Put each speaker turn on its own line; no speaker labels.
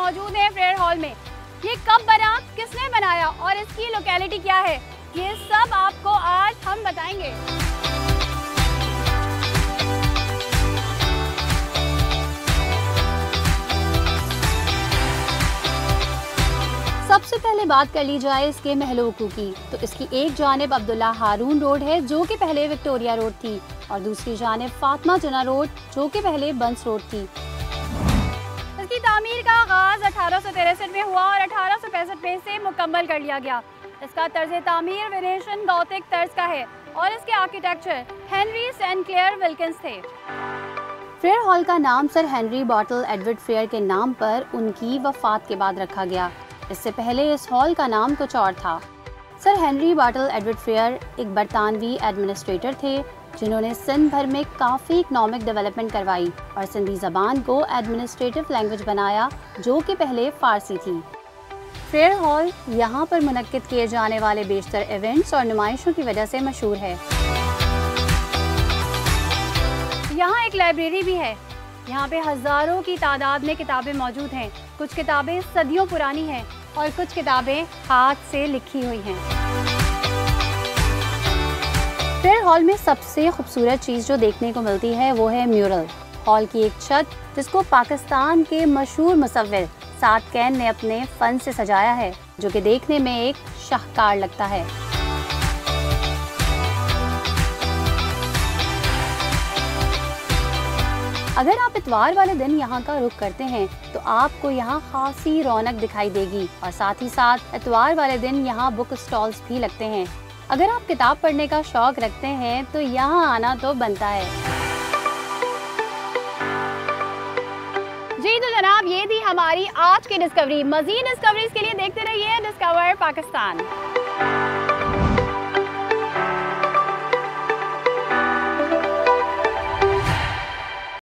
मौजूद हैं fair hall में। ये कब बना, किसने बनाया और इसकी लोकेलिटी क्या है, ये सब आपको आज हम बताएंगे। सबसे पहले बात कर ली जाए इसके महलोकू की, तो इसकी एक जानिब अब्दुल्ला हारून रोड है जो कि पहले विक्टोरिया रोड थी, और दूसरी जानिब फातिमा जिन्ना रोड जो कि पहले बंस रोड थी। इसकी तामीर का आगाज 1863 में हुआ और 1865 में इसे मुकम्मल कर लिया गया। इसका तर्ज तामीर वेनेशियन गॉथिक तर्ज का है और इसके architecture Henry Saint Clair Wilkins थे। फेयर हॉल का नाम Sir Henry Bartle Edward Frere के नाम पर उनकी वफात के बाद रखा गया। इससे पहले इस हॉल का नाम कुछ और था। Sir Henry Bartle Edward Frere एक बरतानवी एडमिनिस्ट्रेटर थे जिन्होंने सिंध भर में काफ़ी इकनॉमिक डेवलपमेंट करवाई और सिंधी ज़बान को एडमिनिस्ट्रेटिव लैंग्वेज बनाया जो कि पहले फ़ारसी थी। फेयर हॉल यहाँ पर मुनक्किद किए जाने वाले बेशतर इवेंट्स और नुमाइशों की वजह से मशहूर है। यहाँ एक लाइब्रेरी भी है। यहाँ पे हज़ारों की तादाद में किताबें मौजूद हैं। कुछ किताबें सदियों पुरानी हैं और कुछ किताबें हाथ से लिखी हुई हैं। फेयर हॉल में सबसे खूबसूरत चीज़ जो देखने को मिलती है वो है म्यूरल। हॉल की एक छत जिसको पाकिस्तान के मशहूर मुसव्विर साद कैन ने अपने फन से सजाया है, जो कि देखने में एक शाहकार लगता है। अगर आप इतवार वाले दिन यहाँ का रुख करते हैं तो आपको यहाँ खासी रौनक दिखाई देगी और साथ ही साथ इतवार वाले दिन यहाँ बुक स्टॉल्स भी लगते हैं। अगर आप किताब पढ़ने का शौक रखते हैं तो यहाँ आना तो बनता है। जी तो जनाब, ये थी हमारी आज की डिस्कवरी। मज़ीद डिस्कवरीज के लिए देखते रहिए डिस्कवर पाकिस्तान।